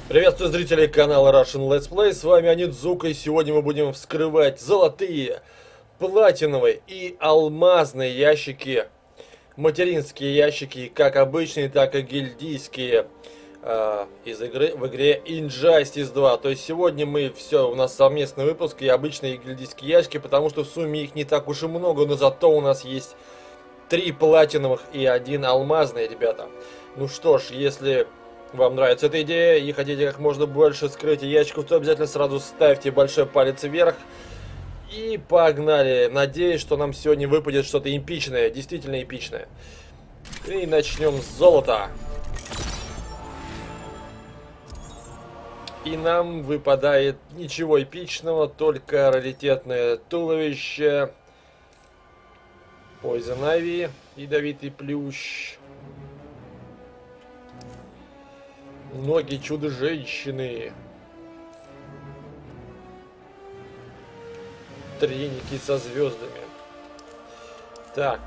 Приветствую зрителей канала Russian Let's Play, с вами Анидзука, и сегодня мы будем вскрывать золотые, платиновые и алмазные ящики, материнские ящики, как обычные, так и гильдийские, из игры в игре Injustice 2. То есть сегодня у нас совместный выпуск и обычные гильдийские ящики, потому что в сумме их не так уж и много, но зато у нас есть 3 платиновых и 1 алмазный, ребята. Ну что ж, если вам нравится эта идея и хотите как можно больше скрыть ящиков, то обязательно сразу ставьте большой палец вверх. И погнали. Надеюсь, что нам сегодня выпадет что-то эпичное, действительно эпичное. И начнем с золота. И нам выпадает ничего эпичного, только раритетное туловище, Poison Ivy, ядовитый плющ, ноги чудо-женщины, треники со звездами. Так,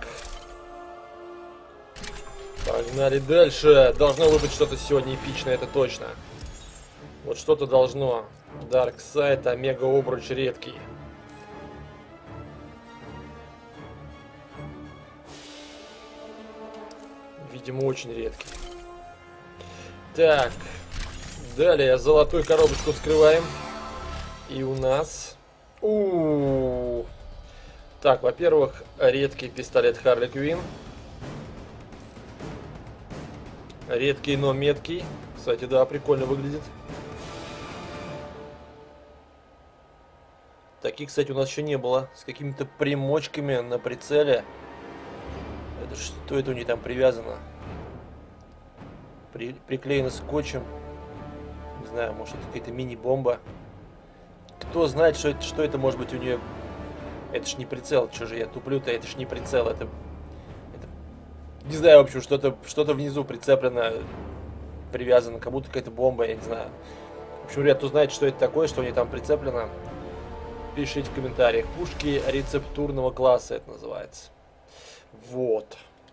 погнали дальше. Должно выпасть что-то сегодня эпичное, это точно. Вот что-то должно. Дарксайд, Омега Обруч редкий. Видимо, очень редкий. Так, далее золотую коробочку вскрываем. И у нас... Так, во-первых, редкий пистолет Харли Квинн. Редкий, но меткий. Кстати, да, прикольно выглядит. Таких, кстати, у нас еще не было. С какими-то примочками на прицеле. Это что это у них там привязано? Приклеено скотчем. Не знаю, может это какая-то мини-бомба. Кто знает, что это может быть у нее. Это ж не прицел, что же я туплю-то, это ж не прицел, это... Не знаю, в общем, что-то внизу прицеплено, привязано, как будто какая-то бомба, я не знаю. В общем, ребят, кто знает, что это такое, что у нее там прицеплено, пишите в комментариях. Пушки рецептурного класса это называется. Вот.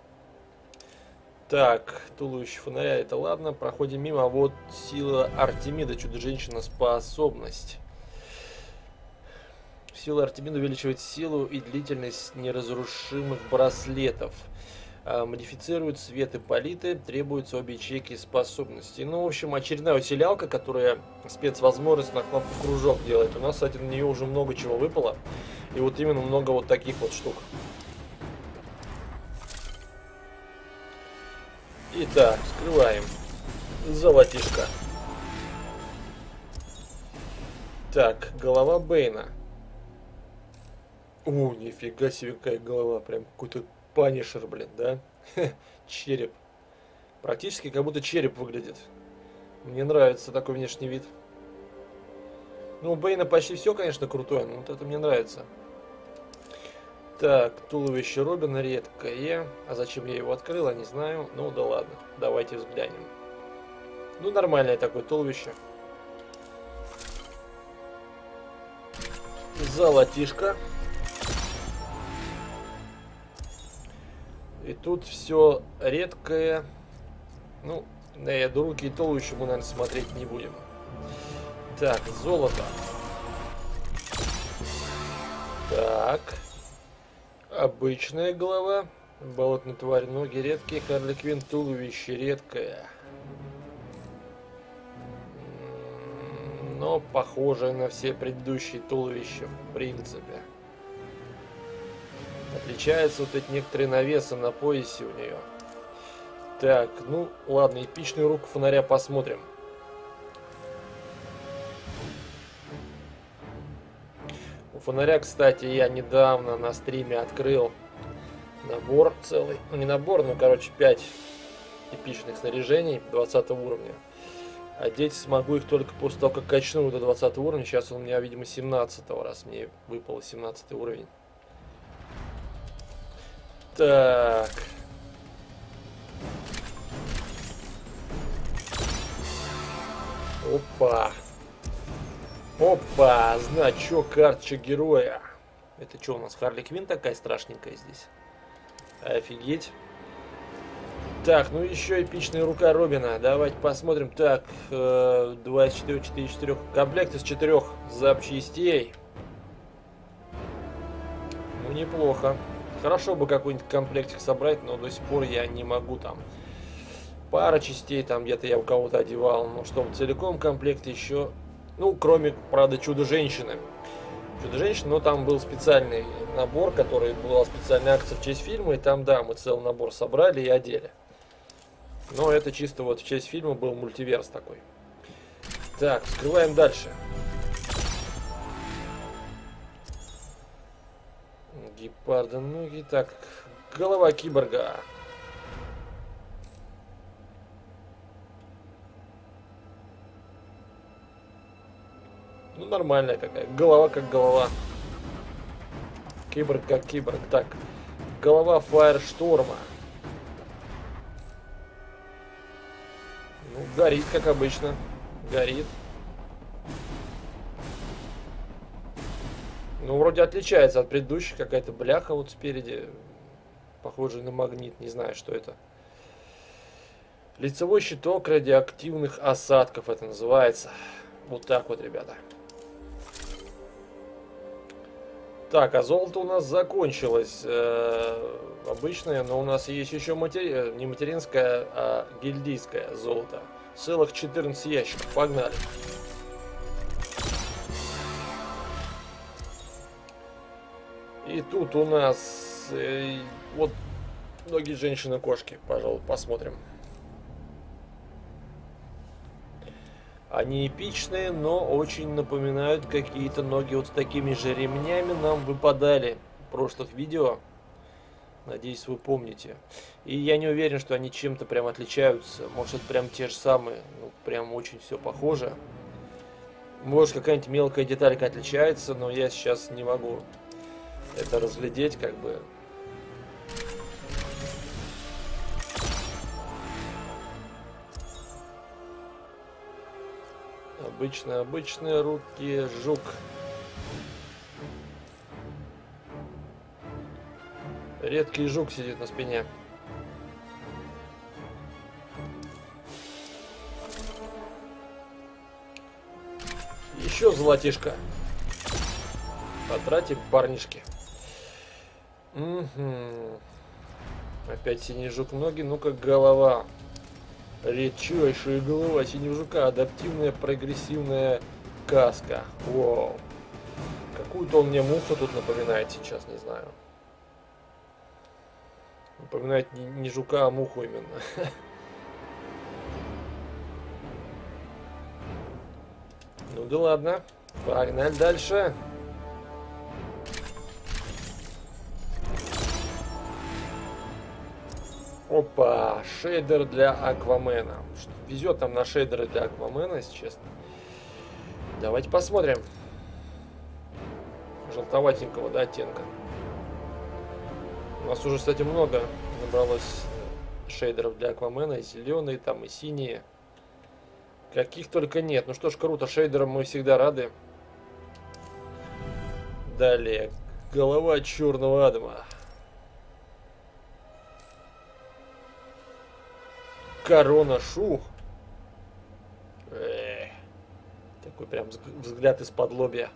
Так, туловище фонаря, это ладно, проходим мимо. А вот сила Артемида, чудо-женщина, способность. Сила Артемида увеличивает силу и длительность неразрушимых браслетов. Модифицирует цвет и палитры, требуются обе ячейки способностей. Ну, в общем, очередная усилялка, которая спецвозможность на кнопку кружок делает. У нас, кстати, на нее уже много чего выпало. И вот именно много вот таких вот штук. Итак, вскрываем. Золотишко. Так, голова Бэйна. Нифига себе, какая голова. Прям какой-то панишер, блин, да? Череп. Практически как будто череп выглядит. Мне нравится такой внешний вид. Ну, у Бэйна почти все, конечно, крутое, но вот это мне нравится. Так, туловище Робина редкое. А зачем я его открыл, я не знаю. Ну да ладно, давайте взглянем. Ну, нормальное такое туловище. Золотишко. И тут все редкое. Ну, на руки и туловище мы, наверное, смотреть не будем. Так, золото. Так. Обычная голова. Болотная тварь, ноги редкие. Харли Квинн, туловище редкое. Но похоже на все предыдущие туловища, в принципе. Отличаются вот эти некоторые навесы на поясе у нее. Так, ну ладно, эпичную руку фонаря посмотрим. У фонаря, кстати, я недавно на стриме открыл набор целый. Ну не набор, но короче 5 эпичных снаряжений 20 уровня. Одеть смогу их только после того, как качну до 20 уровня. Сейчас он у меня, видимо, 17, раз мне выпал 17 уровень. Так. Опа. Опа, значок, карточек героя. Это что у нас, Харли Квинн такая страшненькая здесь? Офигеть. Так, ну еще эпичная рука Робина. Давайте посмотрим. Так, 24, 4, 4. Комплект из 4 запчастей. Ну, неплохо. Хорошо бы какой-нибудь комплектик собрать, но до сих пор я не могу там. Пара частей там где-то я у кого-то одевал. Но чтобы целиком комплект еще... Ну, кроме, правда, Чудо-женщины. Чудо-женщина, но там был специальный набор, который была специальная акция в честь фильма. И там, да, мы целый набор собрали и одели. Но это чисто вот в честь фильма был мультиверс такой. Так, вскрываем дальше. Гепарда ноги. Так, голова киборга. Ну, нормальная какая. Голова как голова. Киборг как киборг. Так, голова Фаершторма. Ну, горит, как обычно. Горит. Ну, вроде отличается от предыдущей. Какая-то бляха вот спереди. Похожая на магнит. Не знаю, что это. Лицевой щиток радиоактивных осадков. Это называется. Вот так вот, ребята. Так, а золото у нас закончилось. Обычное, но у нас есть еще не материнское, а гильдийское золото. Целых 14 ящиков. Погнали. И тут у нас вот ноги женщины-кошки. Пожалуй, посмотрим. Они эпичные, но очень напоминают какие-то ноги. Вот с такими же ремнями нам выпадали в прошлых видео. Надеюсь, вы помните. И я не уверен, что они чем-то прям отличаются. Может, это прям те же самые. Ну, прям очень все похоже. Может, какая-нибудь мелкая деталька отличается, но я сейчас не могу это разглядеть, как бы. Обычные руки жук. Редкий жук сидит на спине. Еще золотишко. Потратим, парнишки. Угу. Опять синий жук ноги. Ну-ка, голова. Редчайшая голова синего жука. Адаптивная прогрессивная каска. Вау. Какую-то он мне муху тут напоминает сейчас, не знаю. Напоминает не жука, а муху именно. Ну да ладно. Погнали дальше. Опа, шейдер для Аквамена. Везет нам на шейдеры для Аквамена, если честно. Давайте посмотрим. Желтоватенького, да, оттенка. У нас уже, кстати, много набралось шейдеров для Аквамена. И зеленые, там, и синие. Каких только нет. Ну что ж, круто, шейдерам мы всегда рады. Далее. Голова черного Адама. Корона Шу. Такой прям взгляд из-под лобья.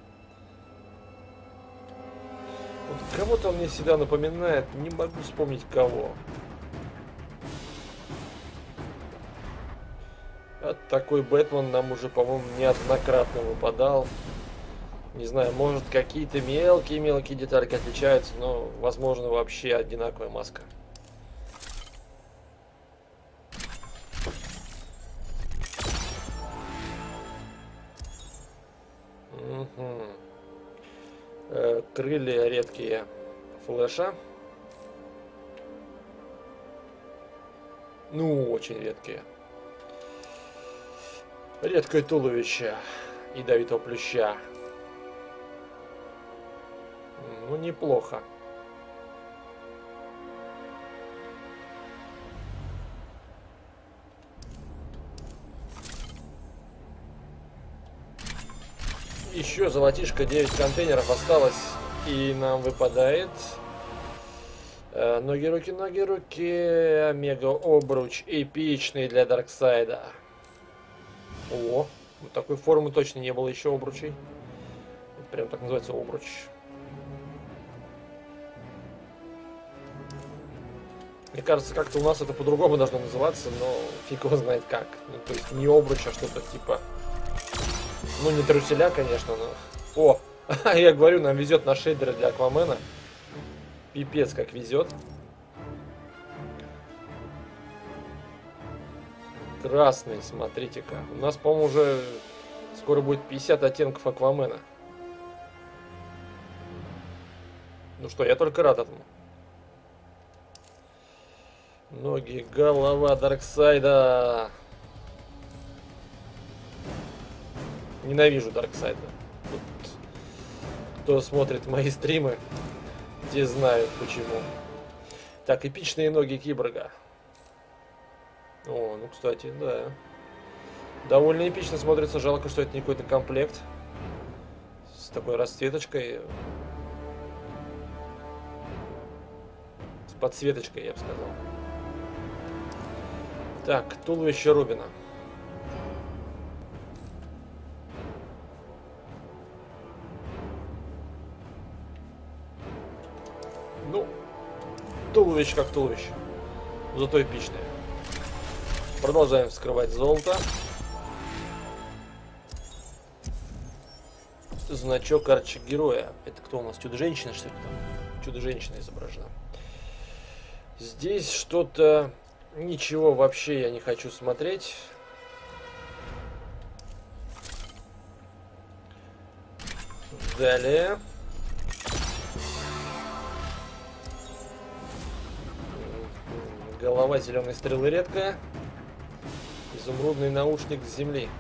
Вот кого-то он мне всегда напоминает. Не могу вспомнить кого. А такой Бэтмен нам уже, по-моему, неоднократно выпадал. Не знаю, может, какие-то мелкие детальки отличаются, но, возможно, вообще одинаковая маска. Угу. Крылья редкие Флэша. Ну, очень редкие. Редкое туловище ядовитого плюща. Ну, неплохо. Еще золотишко, 9 контейнеров осталось. И нам выпадает Ноги, руки. Омега обруч. Эпичный для Дарксайда. О, вот такой формы точно не было еще обручей. Это прям так называется обруч. Мне кажется, как-то у нас это по-другому должно называться, но фиг его знает как. Ну, то есть не обруч, а что-то типа... Ну, не труселя, конечно, но... О! Я говорю, нам везет на шейдеры для Аквамена. Пипец, как везет. Красный, смотрите-ка. У нас, по-моему, уже скоро будет 50 оттенков Аквамена. Ну что, я только рад этому. Ноги, голова Дарксайда. Ненавижу Дарксайда. Вот. Кто смотрит мои стримы, те знают почему. Так, эпичные ноги Киборга. О, ну кстати, да. Довольно эпично смотрится. Жалко, что это не какой-то комплект. С такой расцветочкой. С подсветочкой, я бы сказал. Так, туловище Робина. Ну, туловище как туловище. Зато эпичное. Продолжаем вскрывать золото. Значок арчи-героя. Это кто у нас? Чудо-женщина, что ли там? Чудо-женщина изображена. Здесь что-то... Ничего вообще я не хочу смотреть. Далее. Голова зеленой стрелы редкая. Изумрудный наушник с земли.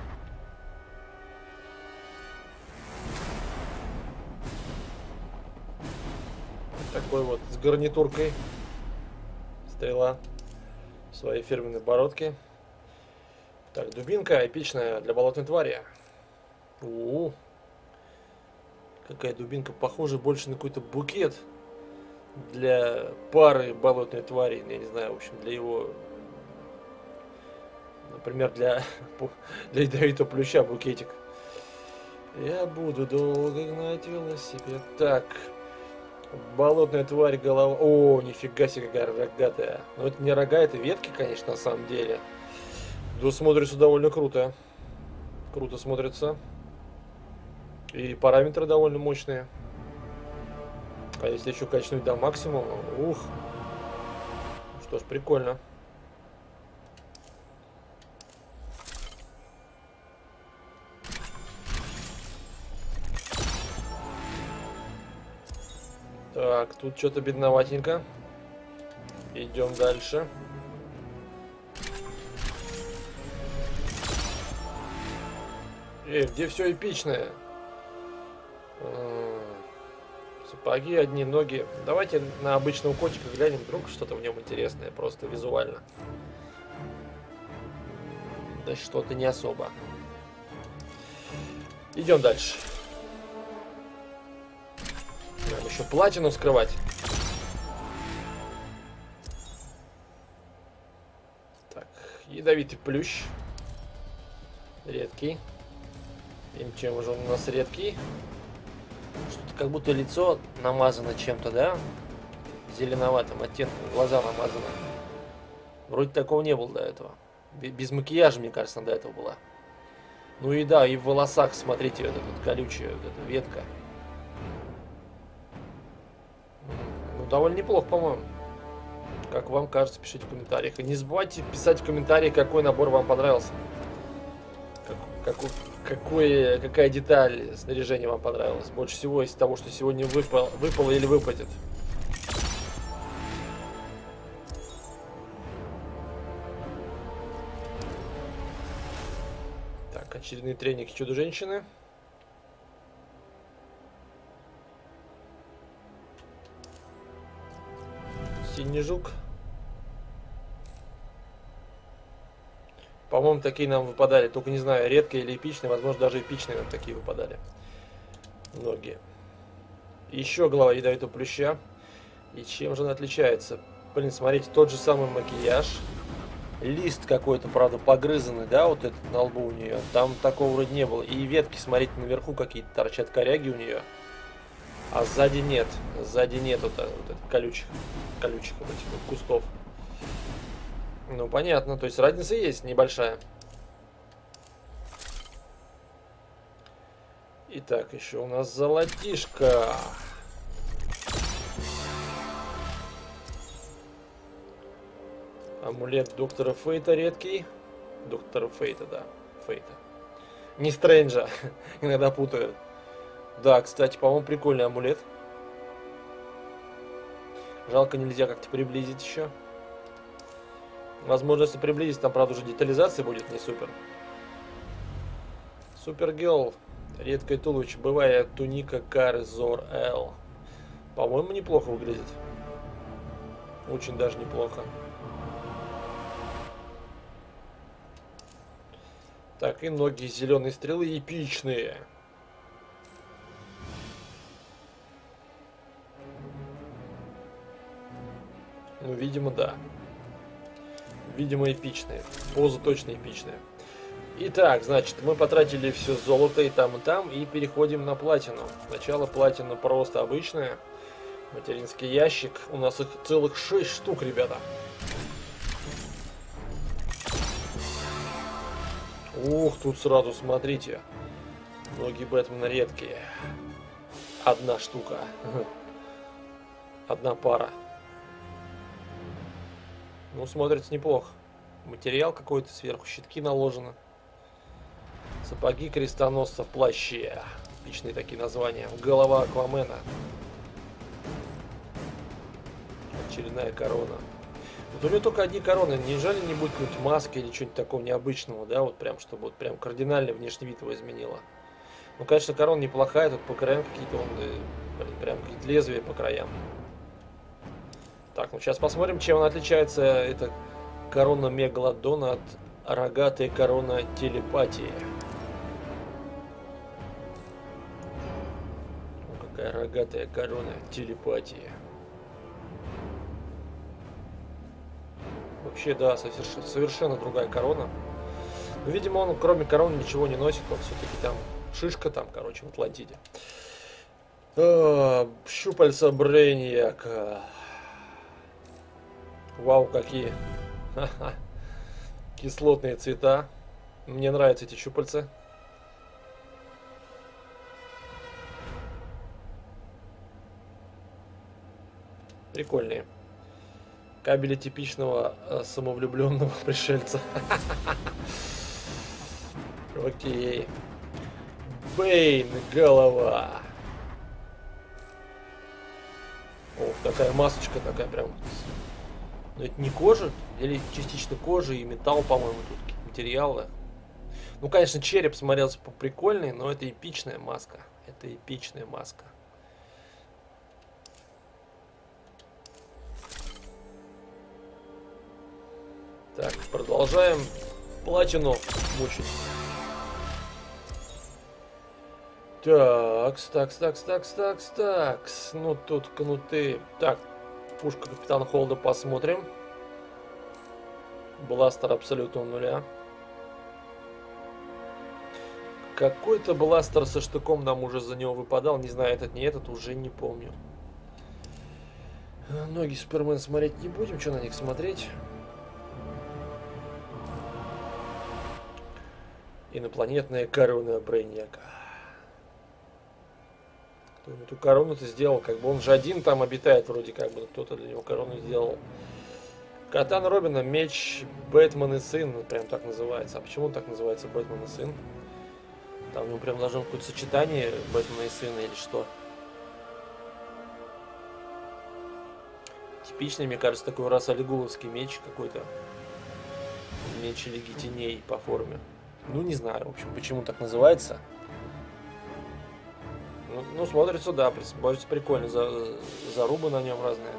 Такой вот с гарнитуркой. Стрела. Своей фирменной бородки. Так, дубинка эпичная для болотной твари. У-у-у. Какая дубинка, похожа больше на какой-то букет для пары болотной твари. Я не знаю, в общем, для его... Например, для ядовитого плюща букетик. Я буду долго гнать велосипед. Так. Болотная тварь, голова... О, нифига себе, какая рогатая. Но это не рога, это ветки, конечно, на самом деле. Да, смотрится довольно круто. Круто смотрится. И параметры довольно мощные. А если еще качнуть до максимума, ух. Что ж, прикольно. Так, тут что-то бедноватенько. Идем дальше. Где все эпичное? Сапоги, одни ноги. Давайте на обычного котика глянем, вдруг что-то в нем интересное, просто визуально. Да что-то не особо. Идем дальше. Нам еще платину скрывать. Так, ядовитый плющ. Редкий. И чем уже он у нас редкий? Что-то как будто лицо намазано чем-то, да? Зеленоватым оттенком, глаза намазаны. Вроде такого не было до этого. Без макияжа, мне кажется, до этого была. Ну и да, и в волосах, смотрите, вот эта колючая вот эта ветка. Ну, довольно неплохо, по-моему. Как вам кажется, пишите в комментариях. И не забывайте писать в комментариях, какой набор вам понравился. Какая деталь снаряжения вам понравилась. Больше всего из того, что сегодня выпало или выпадет. Так, очередные треники Чудо-женщины. Синий жук. По-моему, такие нам выпадали. Только не знаю, редко или эпичные. Возможно, даже эпичные нам такие выпадали. Ноги. Еще голова ядовитого плюща. И чем же она отличается? Блин, смотрите, тот же самый макияж. Лист какой-то, правда, погрызанный, да, вот этот на лбу у нее. Там такого вроде не было. И ветки, смотрите, наверху какие-то торчат коряги у нее. А сзади нет. Сзади нет вот этих колючих вот этих вот кустов. Ну, понятно. То есть разница есть небольшая. Итак, еще у нас золотишко. Амулет доктора Фейта редкий. Доктора Фейта, да. Фейта. Не Стрэнджа. Иногда путаю. Да, кстати, по-моему, прикольный амулет. Жалко, нельзя как-то приблизить еще. Возможно, если приблизить, там, правда, уже детализация будет не супер. Супергелл. Редкое туловище. Бывая туника Кары Зор Л. По-моему, неплохо выглядит. Очень даже неплохо. Так, и ноги зеленой стрелы эпичные. Ну, видимо, да. Видимо, эпичные. Поза точно эпичная. Итак, значит, мы потратили все золото и там, и переходим на платину. Сначала платина просто обычная. Материнский ящик. У нас их целых 6 штук, ребята. Ух, тут сразу смотрите. Ноги Бэтмена редкие. Одна штука. Одна пара. Ну, смотрится неплохо. Материал какой-то сверху, щитки наложены. Сапоги крестоносца в плаще. Отличные такие названия. Голова Аквамена. Очередная корона. Вот у него только одни короны. Неужели не будет какой-нибудь маски или чего-нибудь такого необычного, да? Вот прям, чтобы вот прям кардинально внешний вид его изменило. Ну, конечно, корона неплохая. Тут по краям какие-то прям какие-то лезвия по краям. Так, ну сейчас посмотрим, чем она отличается. Это корона Мегалодона от рогатой корона Телепатии. Ну, какая рогатая корона Телепатии. Вообще, да, совершенно другая корона. Но, видимо, он кроме короны ничего не носит. Он все-таки там шишка там, короче, в Атлантиде. Щупальца Брейньяка. Вау, какие кислотные цвета. Мне нравятся эти щупальца. Прикольные. Кабели типичного самовлюбленного пришельца. Окей. Бэйн, голова. Ох, такая масочка такая прям. Но это не кожа, или частично кожа и металл, по-моему, тут какие-то материалы. Ну, конечно, череп смотрелся прикольный, но это эпичная маска. Это эпичная маска. Так, продолжаем платину мучить. Такс. Ну, тут кнуты. Так, пушка Капитана Холда посмотрим. Бластер абсолютно нуля. Какой-то бластер со штыком нам уже за него выпадал. Не знаю, этот не этот, уже не помню. Ноги Супермен смотреть не будем. Что на них смотреть? Инопланетная корона Брейньяка. Кто ему эту корону-то сделал? Как бы он же один там обитает вроде как бы. Кто-то для него корону сделал. Катана Робина, меч Бэтмен и сын. Прям так называется. А почему он так называется, Бэтмен и сын? Там у него прям должно быть какое-то сочетание Бэтмена и сына или что? Типичный, мне кажется, такой расалигуловский меч какой-то. Меч Лиги Теней по форме. Ну, не знаю, в общем, почему так называется. Ну, смотрится, да, смотрится прикольно. Зарубы на нем разные.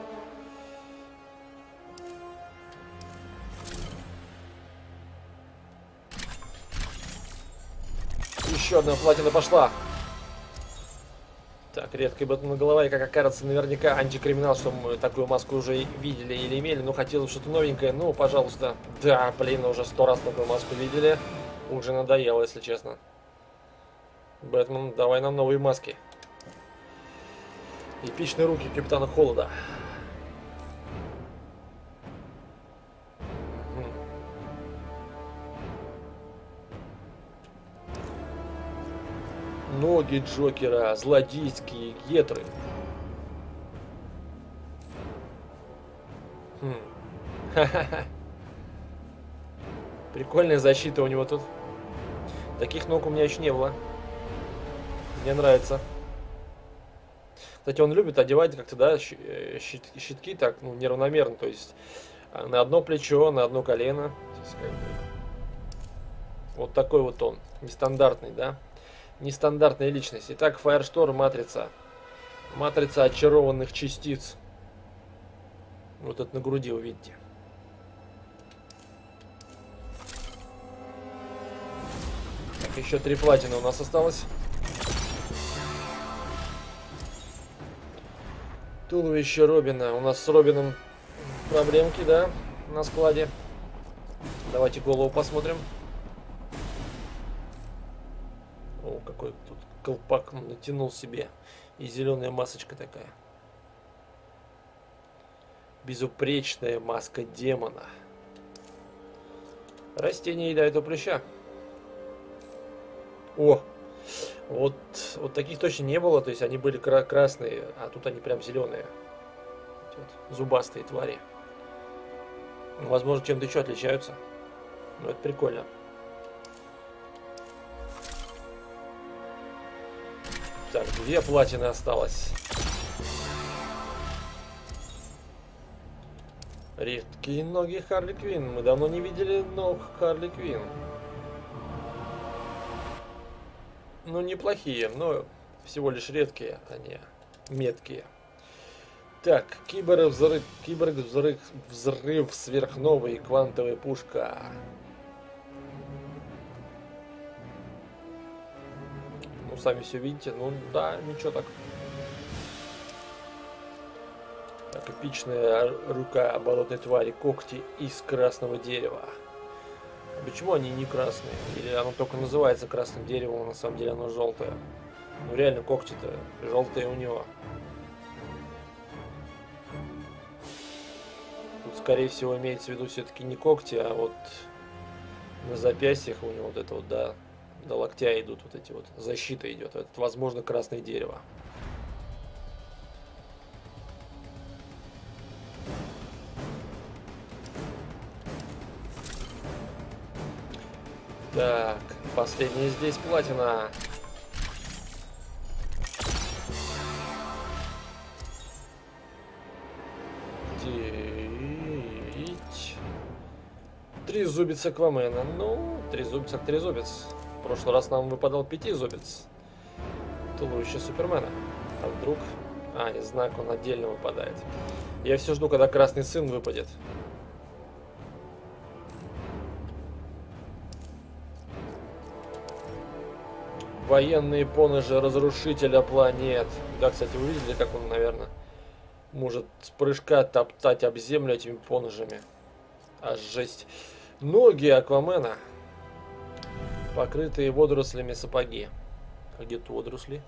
Еще одна платина пошла. Так, редкая Бэтмен голова, и, как окажется, наверняка антикриминал, что мы такую маску уже видели или имели, но хотелось что-то новенькое, ну, пожалуйста. Да, блин, уже 100 раз такую маску видели, уже надоело, если честно. Бэтмен, давай нам новые маски. Эпичные руки Капитана Холода. Ноги Джокера, злодейские гетры. Ха-ха-ха. Прикольная защита у него тут. Таких ног у меня еще не было. Мне нравится. Кстати, он любит одевать как-то, да, щитки так, ну, неравномерно. То есть на одно плечо, на одно колено. То есть, как бы, вот такой вот он. Нестандартный, да? Нестандартная личность. Итак, Firestorm, матрица. Матрица очарованных частиц. Вот это на груди увидите. Так, еще 3 платины у нас осталось. Туловище Робина. У нас с Робином проблемки, да, на складе. Давайте голову посмотрим. О, какой тут колпак натянул себе. И зеленая масочка такая. Безупречная маска демона. Растение едает у прыща. О! Вот таких точно не было. То есть они были красные, а тут они прям зеленые. Вот, зубастые твари. Возможно, чем-то еще отличаются. Но это прикольно. Так, 2 платины осталось. Редкие ноги Харли Квинн. Мы давно не видели ног Харли Квинн. Ну, неплохие, но всего лишь редкие, а не меткие. Так, киборг-взрыв, взрыв сверхновой, квантовая пушка. Ну, сами все видите, ну да, ничего так. Так, эпичная рука болотной твари, когти из красного дерева. Почему они не красные? Или оно только называется красным деревом, а на самом деле оно желтое? Ну реально когти-то желтые у него. Тут скорее всего имеется в виду все-таки не когти, а вот на запястьях у него вот это вот до локтя идут вот эти вот, защита идет. Это возможно красное дерево. Так, последняя здесь платина. Трезубец Аквамена. Ну, трезубец как трезубец. В прошлый раз нам выпадал 5-зубец. Туловище Супермена. А вдруг... А, и знак он отдельно выпадает. Я все жду, когда красный сын выпадет. Военные поножи разрушителя планет. Да, кстати, вы видели, как он, наверное, может с прыжка топтать об землю этими поножами. Аж жесть. Ноги Аквамена. Покрытые водорослями сапоги. А где тут водоросли?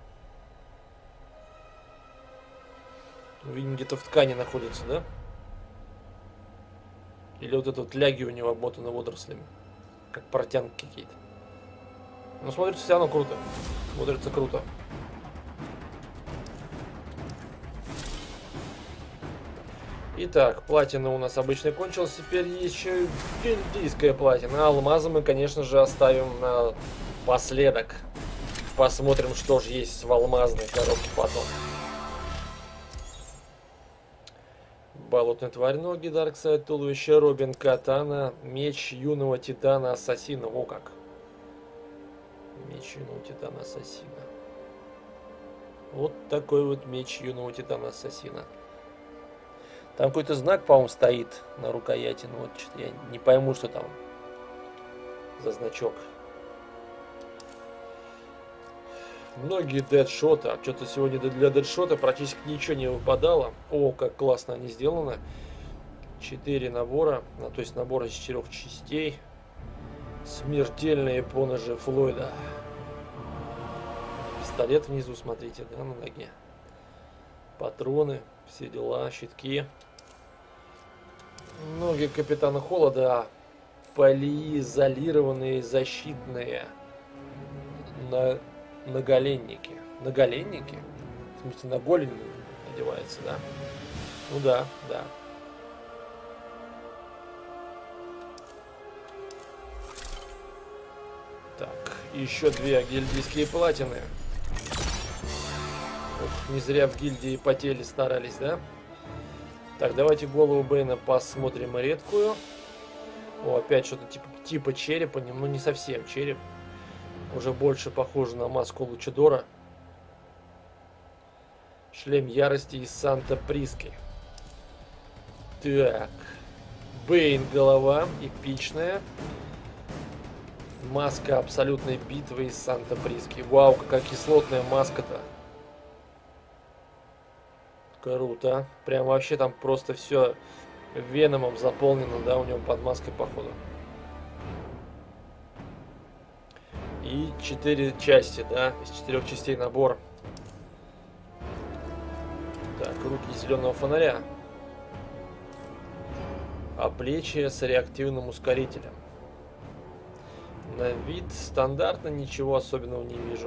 Видимо, где-то в ткани находится, да? Или вот этот ляги у него обмотаны водорослями. Как портянки какие-то. Но смотрится все равно круто. Смотрится круто. Итак, платина у нас обычно кончилась. Теперь еще и гильдийская платина. Алмазы мы, конечно же, оставим напоследок. Посмотрим, что же есть в алмазной коробке потом. Болотная тварь, ноги, Дарксайд, туловище, Робин, катана, меч юного титана, ассасина. О как! Меч юного титана ассасина. Вот такой вот меч юного титана ассасина. Там какой-то знак, по-моему, стоит на рукояти. Ну вот что-то я не пойму, что там за значок. Многие дедшоты. А что-то сегодня для дедшота практически ничего не выпадало. О, как классно они сделаны. 4 набора. То есть набор из 4 частей. Смертельные поножи Флойда. Пистолет внизу, смотрите, да, на ноге. Патроны, все дела, щитки. Ноги Капитана Холода. Полиизолированные защитные наголенники. Наголенники? В смысле, на голень надевается, да? Ну да, да. Так, еще 2 гильдийские платины. Ох, не зря в гильдии потели, старались, да? Так, давайте голову Бэйна посмотрим редкую. О, опять что-то типа черепа, ну не совсем череп. Уже больше похоже на маску Лучидора. Шлем ярости из Санта-Приски. Так. Бэйн голова, эпичная. Маска абсолютной битвы из Санта-Приски. Вау, какая кислотная маска-то. Круто. Прям вообще там просто все веномом заполнено, да, у него под маской, походу. И 4 части, да, из 4 частей набор. Так, руки зеленого фонаря. А плечи с реактивным ускорителем. На вид стандартно, ничего особенного не вижу.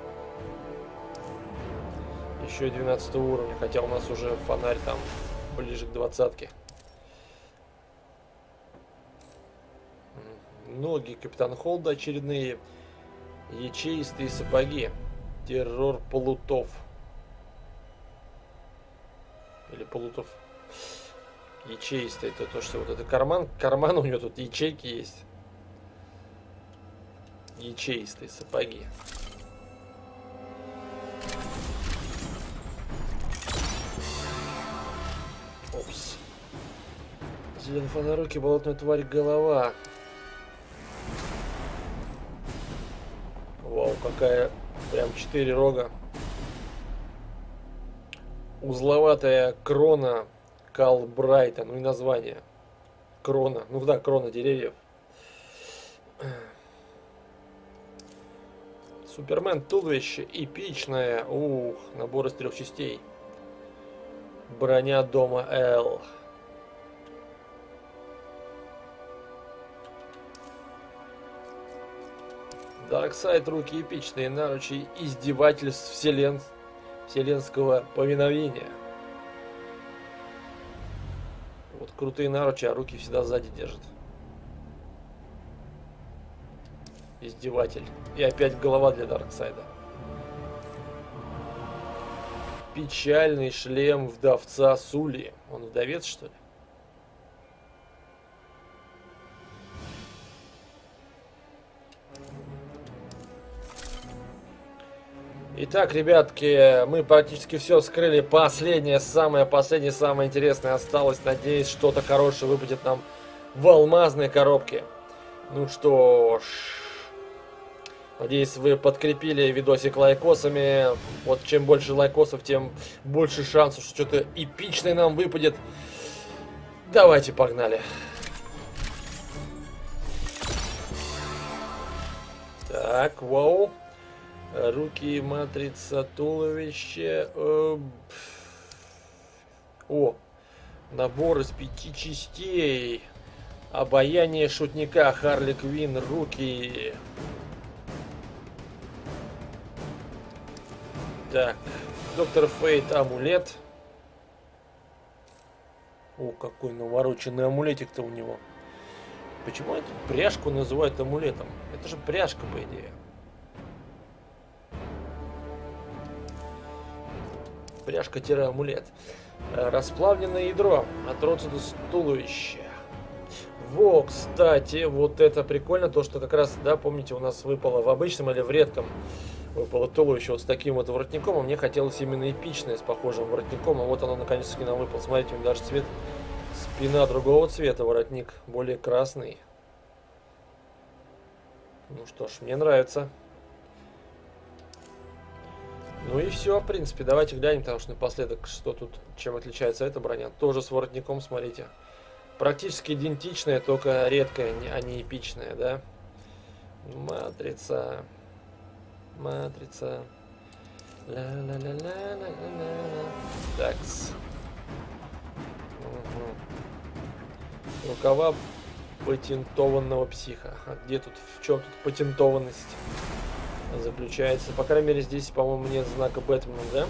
Еще и 12 уровня, хотя у нас уже фонарь там ближе к 20-ке. Ноги Капитана Холда очередные. Ячеистые сапоги. Террор полутов. Или полутов. Ячеистый, это то, что вот это карман. Карман у него тут ячейки есть. Ячеистые сапоги. Опс. Зеленый фонарь, руки, болотная тварь, голова. Вау, какая прям 4 рога. Узловатая крона Калбрайта, ну и название. Крона, ну да, крона деревьев. Супермен туловище эпичное. Ух, набор из 3 частей. Броня дома Л. Дарксайд, руки эпичные, наручи издевательств вселенского повиновения. Вот крутые наручи, а руки всегда сзади держат. Издеватель. И опять голова для Дарксайда. Печальный шлем вдовца Сули. Он вдовец, что ли? Итак, ребятки, мы практически все вскрыли. Последнее, самое интересное осталось. Надеюсь, что-то хорошее выпадет нам в алмазной коробке. Ну что ж. Надеюсь, вы подкрепили видосик лайкосами. Вот чем больше лайкосов, тем больше шансов, что что-то эпичное нам выпадет. Давайте, погнали. Так, вау. Руки, матрица, туловище. О, набор из 5 частей. Обаяние шутника, Харли Квинн, руки. Так, Доктор Фейт, амулет. О, какой навороченный амулетик-то у него. Почему эту пряжку называют амулетом? Это же пряжка, по идее. Пряжка-амулет. Расплавленное ядро от Роцидус туловища. Во, кстати, вот это прикольно, то, что как раз, да, помните, у нас выпало в обычном или в редком. Выпало туловище вот с таким вот воротником, а мне хотелось именно эпичное с похожим воротником, а вот оно наконец-таки нам выпало. Смотрите, у меня даже цвет, спина другого цвета, воротник более красный. Ну что ж, мне нравится. Ну и все, в принципе, давайте глянем, потому что напоследок, что тут, чем отличается эта броня. Тоже с воротником, смотрите. Практически идентичная, только редкая, а не эпичная, да? Матрица. Матрица. Ла-ла-ла-ла-ла-ла-ла. Такс. Угу. Рукава патентованного психа. А где тут, в чем тут патентованность заключается? По крайней мере, здесь, по-моему, нет знака Бэтмена, да?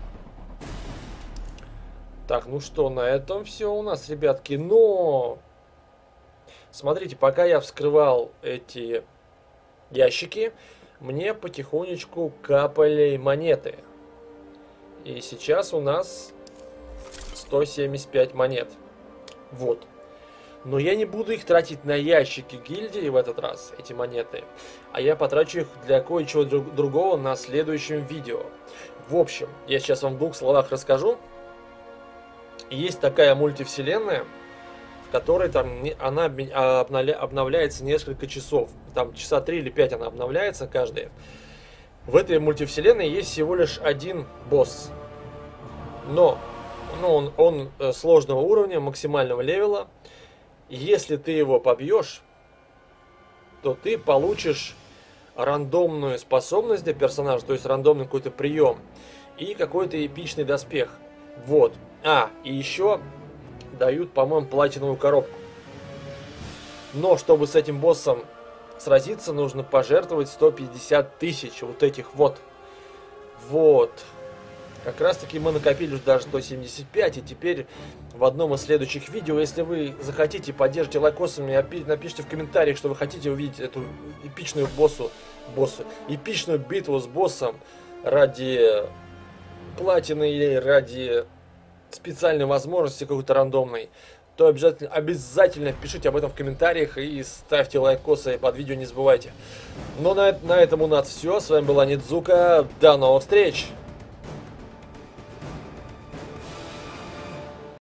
Так, ну что, на этом все у нас, ребятки. Но смотрите, пока я вскрывал эти ящики, мне потихонечку капали монеты. И сейчас у нас 175 монет. Вот. Но я не буду их тратить на ящики гильдии в этот раз, эти монеты. А я потрачу их для кое-чего другого на следующем видео. В общем, я сейчас вам в двух словах расскажу. Есть такая мультивселенная, в которой там она обновляется несколько часов. Там часа 3 или 5 она обновляется каждая. В этой мультивселенной есть всего лишь один босс. Но он сложного уровня, максимального левела. Если ты его побьешь, то ты получишь рандомную способность для персонажа, то есть рандомный какой-то прием и какой-то эпичный доспех. Вот. И еще дают, по-моему, платиновую коробку. Но чтобы с этим боссом сразиться, нужно пожертвовать 150 тысяч вот этих вот. Вот. Как раз таки мы накопили уже даже 175, и теперь в одном из следующих видео, если вы захотите, поддержите лайкосами, напишите в комментариях, что вы хотите увидеть эту эпичную эпичную битву с боссом ради платины или ради специальной возможности какой-то рандомной, то обязательно пишите об этом в комментариях и ставьте лайкосы под видео, не забывайте. Но на этом у нас все. С вами была Нидзука. До новых встреч!